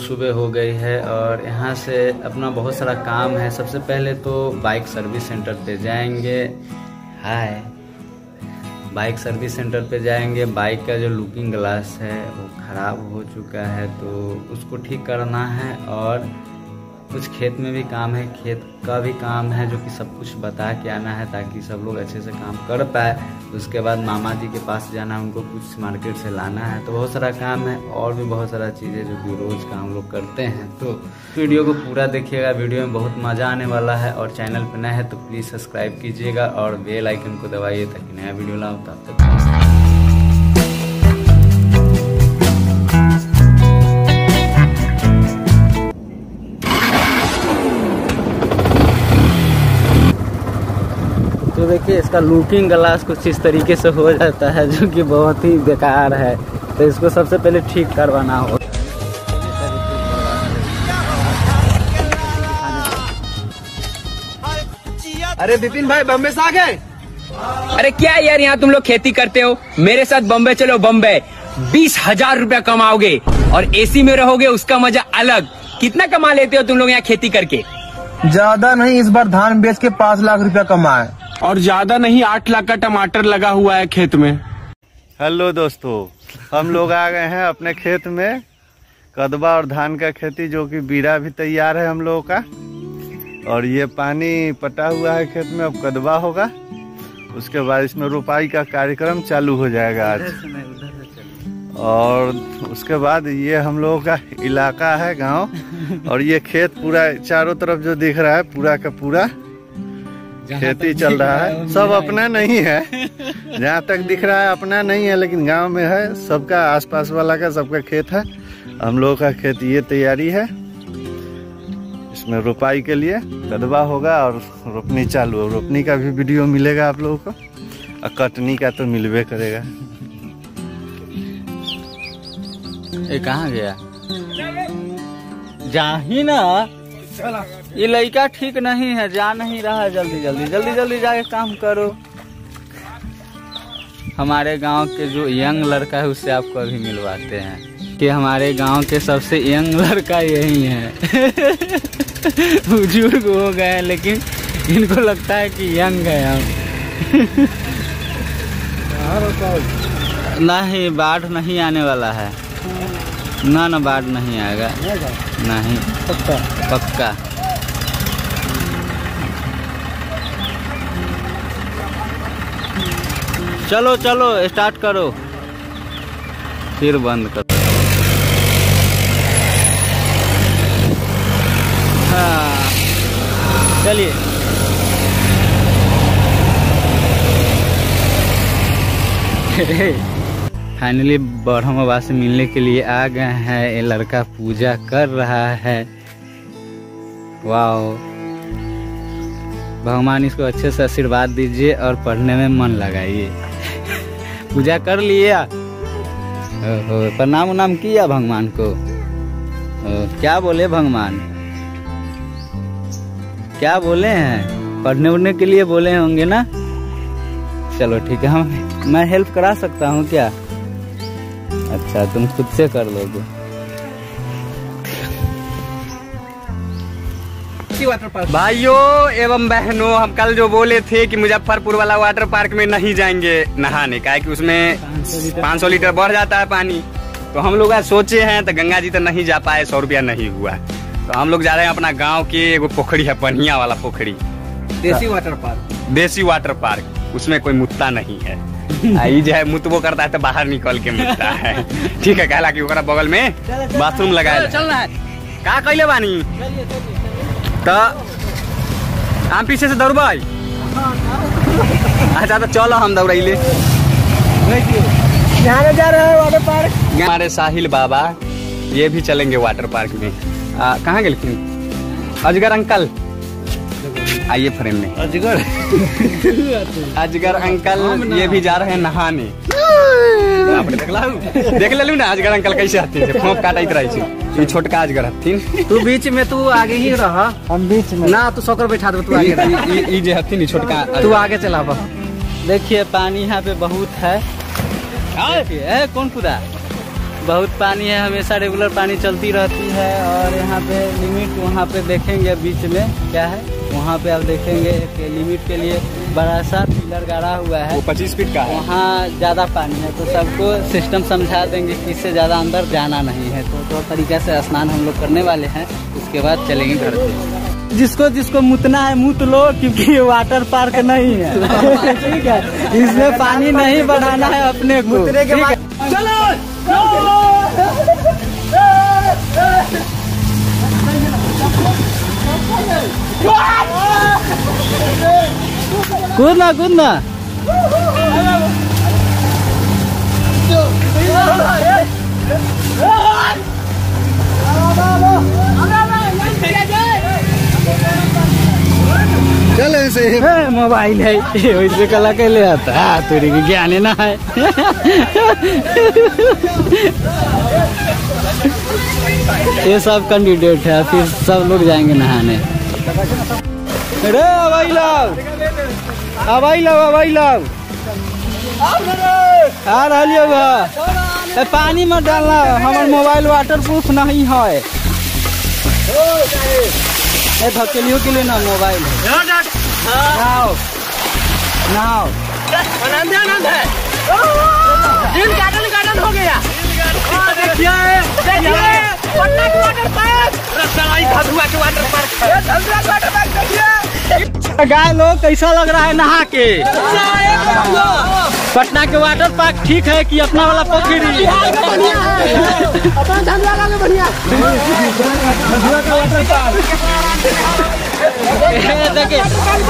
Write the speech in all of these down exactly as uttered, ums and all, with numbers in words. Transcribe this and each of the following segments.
सुबह हो गई है और यहाँ से अपना बहुत सारा काम है। सबसे पहले तो बाइक सर्विस सेंटर पे जाएंगे। हाय, बाइक सर्विस सेंटर पे जाएंगे। बाइक का जो लुकिंग ग्लास है वो ख़राब हो चुका है तो उसको ठीक करना है। और कुछ खेत में भी काम है, खेत का भी काम है जो कि सब कुछ बता के आना है ताकि सब लोग अच्छे से काम कर पाए। उसके बाद मामा जी के पास जाना है, उनको कुछ मार्केट से लाना है। तो बहुत सारा काम है और भी बहुत सारा चीज़ें जो कि रोज़ का हम लोग करते हैं। तो वीडियो को पूरा देखिएगा, वीडियो में बहुत मज़ा आने वाला है। और चैनल पर नया है तो प्लीज़ सब्सक्राइब कीजिएगा और बेल आइकन को दबाइए ताकि नया वीडियो लाऊं। तब तक तो देखिए, इसका लुकिंग ग्लास कुछ इस तरीके से हो जाता है जो कि बहुत ही बेकार है। तो इसको सबसे पहले ठीक करवाना होगा। अरे विपिन भाई, बम्बे से आ गए? अरे क्या यार, यहाँ तुम लोग खेती करते हो, मेरे साथ बम्बे चलो। बम्बे बीस हजार रूपया कमाओगे और एसी में रहोगे, उसका मजा अलग। कितना कमा लेते हो तुम लोग यहाँ खेती करके? ज्यादा नहीं, इस बार धान बेच के पाँच लाख रुपया कमाए। और ज्यादा नहीं, आठ लाख का टमाटर लगा हुआ है खेत में। हेलो दोस्तों, हम लोग आ गए हैं अपने खेत में। कदवा और धान का खेती, जो कि बीड़ा भी तैयार है हम लोगों का। और ये पानी पटा हुआ है खेत में, अब कदवा होगा। उसके बाद इसमें रोपाई का कार्यक्रम चालू हो जाएगा आज। और उसके बाद ये हम लोगों का इलाका है, गांव। और ये खेत पूरा चारों तरफ जो दिख रहा है पूरा का पूरा खेती चल रहा है। सब अपना नहीं है, जहाँ तक दिख रहा है अपना नहीं है, लेकिन गांव में है सबका, आसपास वाला का सबका खेत है। हम लोगों का खेत ये तैयारी है, इसमें रोपाई के लिए कदवा होगा और रोपनी चालू है। रोपनी का भी वीडियो मिलेगा आप लोगों को और कटनी का तो मिलवे करेगा। ये कहाँ गया? जा ही ना, ये लड़का ठीक नहीं है, जा नहीं रहा है। जल्दी जल्दी जल्दी जल्दी जाके काम करो। हमारे गांव के जो यंग लड़का है उससे आपको अभी मिलवाते हैं कि हमारे गांव के सबसे यंग लड़का यही है। बुजुर्ग हो गए हैं लेकिन इनको लगता है कि यंग है हम। नहीं, बाढ़ नहीं आने वाला है। ना ना, बाढ़ नहीं आएगा। नहीं, पक्का पक्का। चलो चलो स्टार्ट करो, फिर बंद करो। हाँ चलिए। फाइनली ब्रह्म बाबा से मिलने के लिए आ गए हैं। ये लड़का पूजा कर रहा है। वाह, भगवान इसको अच्छे से आशीर्वाद दीजिए और पढ़ने में मन लगाइए। पूजा कर लिए, प्रणाम उनाम किया भगवान को। ओ, क्या बोले भगवान, क्या बोले हैं? पढ़ने उड़ने के लिए बोले होंगे ना। चलो ठीक है, हम मैं हेल्प करा सकता हूँ क्या? अच्छा, तुम खुद से कर लोगे। भाइयों एवं बहनों, हम कल जो बोले थे कि मुजफ्फरपुर वाला वाटर पार्क में नहीं जाएंगे नहाने का, है कि उसमें पाँच सौ लीटर बढ़ जाता है पानी। तो हम लोग आज सोचे हैं, तो गंगा जी तो नहीं जा पाए, सौ रुपया नहीं हुआ। तो हम लोग जा रहे हैं अपना गांव के एगो पोखरी है, बढ़िया वाला पोखरी, देसी वाटर पार्क। देसी वाटर पार्क, उसमें कोई मुत्ता नहीं है। आई जो है मुतबो करता है तो बाहर निकल के मुतता है। ठीक है, कहला कि ओकरा बगल में बाथरूम लगाया चलना है। का कहले बानी तो हम पीछे से दौड़ब। अच्छा तो चलो हम दौड़ैले। यहाँ जा रहे हैं वाटर पार्क। हमारे साहिल बाबा ये भी चलेंगे वाटर पार्क में। कहाँ गए लेकिन अजगर अंकल आइए फ्रेम में। अजगर अजगर अंकल ये भी जा रहे हैं नहाने। देख ले ना अजगर अंकल कैसे हथिन, फोंक काटत रही थी। ये छोटका अजगर हथिन। तू बीच में, तू आगे ही रहा। हम बीच में ना, तू सौकर बैठा दो, तू आगे रह। ये जे हथिन छोटका, तू आगे चला। देखिए पानी यहाँ पे बहुत है। देखिए कौन कूदा, बहुत पानी है, हमेशा रेगुलर पानी चलती रहती है। और यहाँ पे लिमिट वहाँ पे देखेंगे बीच में क्या है, वहाँ पे आप देखेंगे कि लिमिट के लिए बड़ा सा पिलर गाड़ा हुआ है, वो पच्चीस फीट का है। वहाँ ज़्यादा पानी है तो सबको सिस्टम समझा देंगे कि इससे ज़्यादा अंदर जाना नहीं है। तो तो तरीक़े से स्नान हम लोग करने वाले हैं, उसके बाद चलेंगे घर पे। जिसको जिसको मुतना है मुत लो, क्योंकि ये वाटर पार्क नहीं है। ठीक है, इसमें पानी नहीं बढ़ाना है अपने को। ठीक है, चलो कूदना कूदना। चलो ऐसे मोबाइल है वैसे कला के ले आता है, तेरी की ज्ञान ना है। ये सब कैंडिडेट है, फिर सब लोग जाएंगे नहाने। अरे अबाई लाओ अबाई लाओ अबाई लाओ आ रही बा, पानी में डालना, हमार मोबाइल वाटर प्रूफ नहीं है। धकेलियों के लिए ना मोबाइल है। नाव नाव आनंद आनंद है। गार्डन गार्डन हो गया। देखिए देखिए पटना के वाटर पार्क, रसलाई धधुआ के वाटर पार्क है। धधुआ के वाटर पार्क देखिए। गाय लोग कैसा लग रहा है नहा के? पटना के वाटर पार्क ठीक है कि अपना वाला पोखरी? अपना धंधा का बढ़िया धंधा का वाटर पार्क। देखिए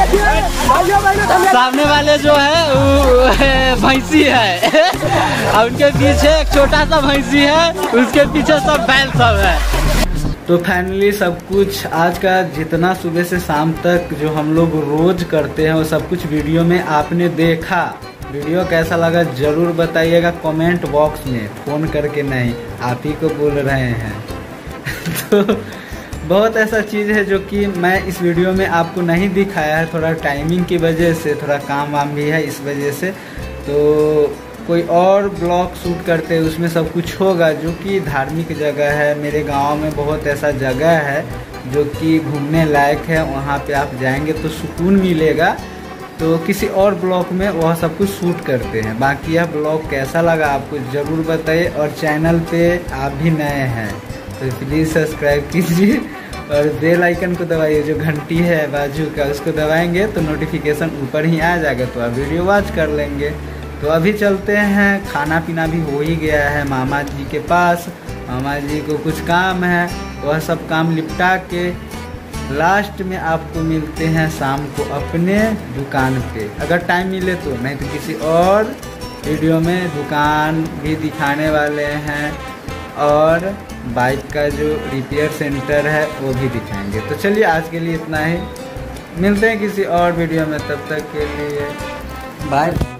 सामने वाले जो है वो भैंसी है और उनके पीछे एक छोटा सा भैंसी है, उसके पीछे सब बैल सब है। तो फाइनली सब कुछ आज का जितना सुबह से शाम तक जो हम लोग रोज करते हैं वो सब कुछ वीडियो में आपने देखा। वीडियो कैसा लगा जरूर बताइएगा कमेंट बॉक्स में, फ़ोन करके नहीं, आप ही को बोल रहे हैं। तो बहुत ऐसा चीज़ है जो कि मैं इस वीडियो में आपको नहीं दिखाया है, थोड़ा टाइमिंग की वजह से, थोड़ा काम वाम भी है इस वजह से। तो कोई और ब्लॉग शूट करते हैं उसमें सब कुछ होगा, जो कि धार्मिक जगह है। मेरे गांव में बहुत ऐसा जगह है जो कि घूमने लायक है, वहाँ पे आप जाएंगे तो सुकून मिलेगा। तो किसी और ब्लॉग में वह सब कुछ शूट करते हैं। बाकी यह ब्लॉग कैसा लगा आपको ज़रूर बताइए, और चैनल पे आप भी नए हैं तो प्लीज़ सब्सक्राइब कीजिए और बेल आइकन को दबाइए, जो घंटी है बाजू का उसको दबाएंगे तो नोटिफिकेशन ऊपर ही आ जाएगा, तो आप वीडियो वॉच कर लेंगे। तो अभी चलते हैं, खाना पीना भी हो ही गया है मामा जी के पास। मामा जी को कुछ काम है, वह सब काम निपटा के लास्ट में आपको मिलते हैं शाम को अपने दुकान पे, अगर टाइम मिले तो, नहीं तो किसी और वीडियो में दुकान भी दिखाने वाले हैं और बाइक का जो रिपेयर सेंटर है वो भी दिखाएंगे। तो चलिए आज के लिए इतना ही, मिलते हैं किसी और वीडियो में, तब तक के लिए बाय।